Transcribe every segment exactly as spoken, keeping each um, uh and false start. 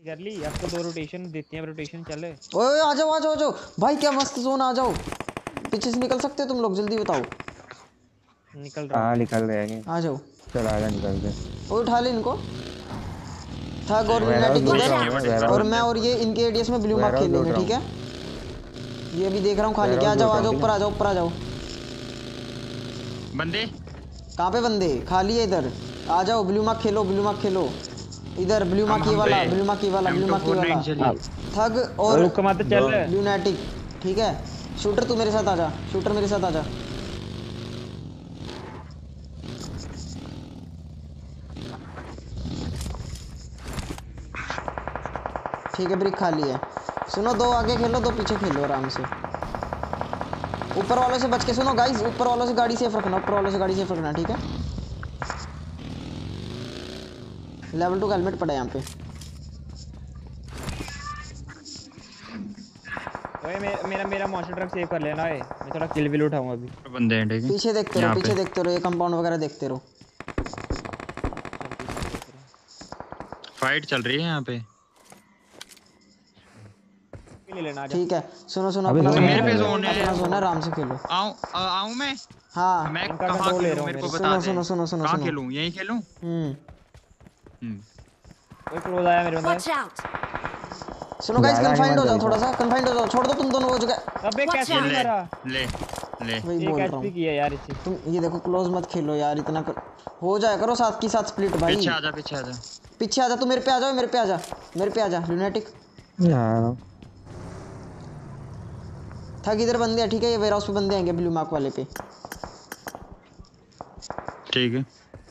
कर ली अब तो दो रोटेशन देती हैं रोटेशन चले। ओए आ जाओ आ जाओ आ जाओ भाई क्या मस्त जोन आ जाओ पीछे से निकल सकते हो तुम लोग जल्दी बताओ। निकल रहा हाँ निकल रहे हैं आ जाओ चल आजा निकल के। ओ उठा ले इनको थग और लूनाटिक इधर और मैं और ये इनके एडीएस में ब्लू मार्क खेलेंगे ठीक है। ये भी देख रहा हूँ खाली क्या। आ जाओ आ जाओ ऊपर आ जाओ ऊपर आ जाओ। बंदे कहाँ पे बंदे खाली है इधर आ जाओ ब्लू मार्क खेलो ब्लू मार्क खेलो इधर ब्लू मार्क ये वाला ब्लू मार्क ये वाला ब्लू मार्क ये वाला थग और लूनाटिक ठीक है। शूटर तू मेरे साथ आजा शूटर मेरे साथ आजा। ठीक है ब्रिक खाली है। सुनो दो आगे खेलो दो पीछे खेलो आराम से। ऊपर वालों से बच के सुनो गाइस ऊपर वालों से गाड़ी सेफ रखना ऊपर वालों से गाड़ी सेफ रखना ठीक है। लेवल टू का हेलमेट पड़ा है यहाँ पे। ओए मे, मेरा मेरा मॉन्स्टर ट्रक सेव कर लेना है मैं थोड़ा किल विल उठाऊंगा अभी। बंदे हैं ठीक है पीछे देखते रहो पीछे देखते रहो ये कंपाउंड वगैरह देखते रहो। फाइट चल रही है यहाँ पे ठीक है। सुनो सुनो अभी अपना तो मेरे पे जोन है अपना जोन है आराम से खेलो। आऊं आऊं मैं हाँ मैं इनका कहाँ कंट्रोल ले खेलूं रहा हूँ मेरे को मेरे। बता सुनो दे सुनो सुनो सुनो कहाँ सुनो खेलूं यहीं खेलूं। हम्म हम्म ओए क्लोज आया मेरे बंदा। सुनो गाइस ज्यादा कन्फाइंड हो आगे जाओ मत थोड़ा सा कन्फाइंड हो जाओ छोड़ दो तुम दोनों वो जगह। अबे कैसे ले मारा ले ले वही एक बोल रहा एचपी हूँ किया यार इसे। तुम ये देखो क्लोज मत खेलो यार इतना कर... हो जाए करो साथ की साथ स्प्लिट भाई। पीछे आजा पीछे आजा पीछे आजा तू मेरे पे आ जाओ मेरे पे आ जा मेरे पे आ जा लूनाटिक। हाँ थक इधर बंदे हैं ठीक है ये वेयर हाउस पे बंदे आएंगे ब्लू मार्क वाले पे। ठीक है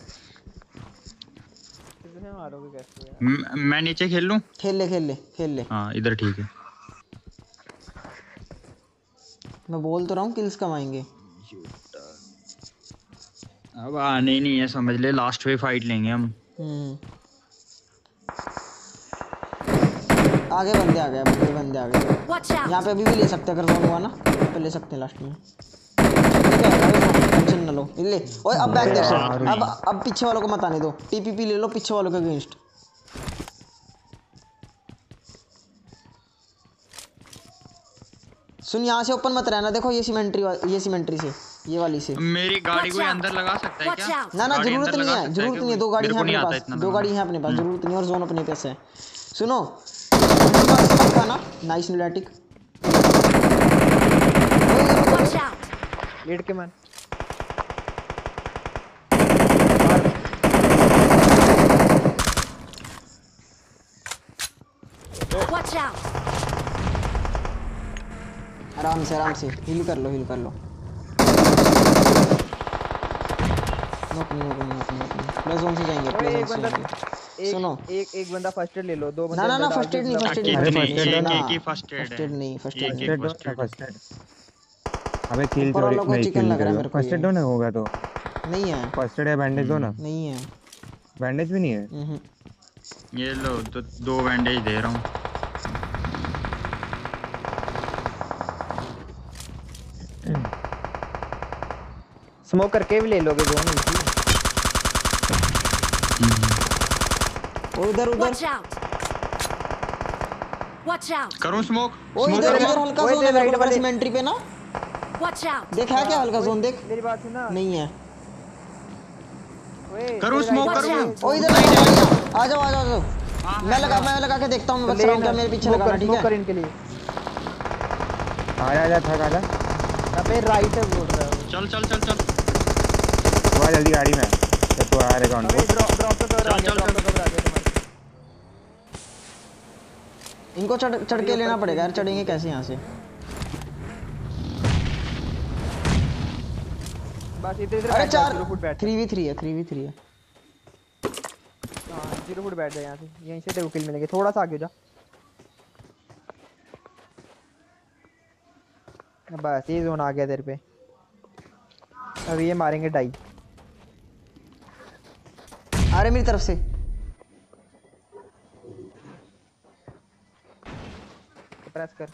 कितने मारोगे कैसे यार। म- मैं नीचे खेल लूं खेल ले खेल ले खेल ले। हाँ इधर ठीक है। मैं बोल तो रहा हूँ किल्स कमाएंगे। अब आने ही नहीं है समझ ले लास्ट पे फाइट लेंगे हम। हम्म आगे बंदे आ गए बंदे बंदे आ गए यहाँ पे अभी भी ले सकते हैं अगर जोन हुआ ना यहाँ पे ले सकते हैं लास्ट में। ठीक है टेंशन न लो ले। ओए अब बैक देख अब अब पीछे वालों को मत आने दो टीपीपी ले लो पीछे वालों के अगेंस्ट। सुन यहाँ से ओपन मत रहना देखो ये सीमेंट्री ये सीमेंट्री से ये वाली से। मेरी गाड़ी कोई अंदर लगा सकता है क्या। ना ना जरूरत नहीं है जरूरत नहीं है दो गाड़ी है अपने पास दो गाड़ी है अपने पास जरूरत नहीं और जोन अपने पास है। सुनो ना नाइस लूनाटिक लेट के मान Watch out! आराम से आराम से हील कर लो हील कर लो। नोक नहीं नोक नहीं नोक नहीं प्ले जोन से जाएंगे प्ले जोन से जाएंगे। सुनो एक एक बंदा फर्स्ट एड ले लो दो बंदे। ना ना ना फर्स्ट एड नहीं फर्स्ट एड अरे नहीं फर्स्ट एड ना एक ही फर्स्ट एड फर्स्ट एड नहीं फर्स्ट एक एड एक नहीं। फर्स्ट एड फर्स्ट एड अबे किल ऊपर चोरी वालों को नहीं चिकन किल लग रहा है नहीं मेरे को फर्स्ट ये। एड दो ना होगा तो नहीं है फर्स्ट एड है बैंडेज दो ना नहीं है बैंडेज भी नहीं है। हम्म ये लो तो दो बैंडेज दे रहा हूँ। स्मोक करके भी ले लोगे जोन इजी। ओ इधर उधर Watch out! Watch out! करूँ स्मोक ओ इधर इधर हल्का ओए, जोन इधर है राइट मेरे वाले। सीमेंट्री पे ना Watch out! देख है क्या हल्का जोन देख मेरी बात सुना नहीं है। ओए करूँ स्मोक Watch करूँ out! ओ इधर गाड़ियां आ जाओ आ जाओ आ जाओ मैं लगा मैं लगा के देखता हूँ मैं बच रहा हूँ क्या मेरे पीछे लगाना ठीक कर है। इनके लिए आजा आजा थक आजा अबे राइट है बोल रहा हूं। चल चल चल चल तू आ जल्दी गाड़ी में जब तू आ रहा अबे है ड्रॉप ड्रॉप तो कवर आ चल, गया चल, ड्रॉप तो कवर आ गया तुम्हारे। इनको चढ़ चढ़ के लेना पड़ेगा यार चढ़ेंगे कैसे यहाँ से। बस इधर इधर अरे बैठ जा, चार जीरो फुट बैठ थ्री वी थ्री है थ्री वी थ्री है। हां जीरो फुट बैठ जा यहां से यहीं से तेरे को किल मिलेंगे थोड़ा सा आगे जा। बस ये जोन आ गया तेरे पे अब ये मारेंगे डाई। आ रहे मेरी तरफ से प्रेस कर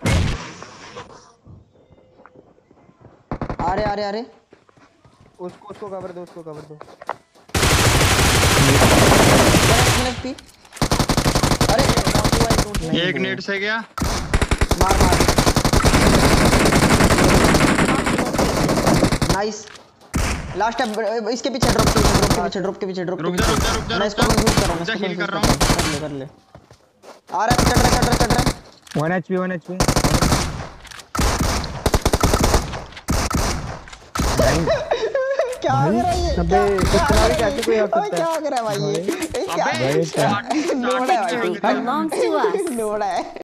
आ रहे आ रहे आ रहे उसको उसको कवर दो उसको कवर दो। अरे एक नेट से गया। मार मार नाइस। लास्ट है इसके पीछे ड्रॉप के पीछे ड्रॉप के पीछे ड्रॉप के पीछे ड्रॉप रुक के जा, पीछे रुक जा, रुक जा, मैं रुक इसको जा। कंफ्यूज कर रहा हूँ रुक जा, इसको heal कर confuse रहा हूँ। कर ले कर ले आ रहा है चढ़ रहा चढ़ रहा चढ़ रहा वन एचपी वन एचपी क्या कर रहा है ये अबे इतना भी कैसे कोई हक ओए सकता है क्या कर रहा है भाई ये ये क्या अबे लोड़ा है भाई Belongs to us. लोड़ा है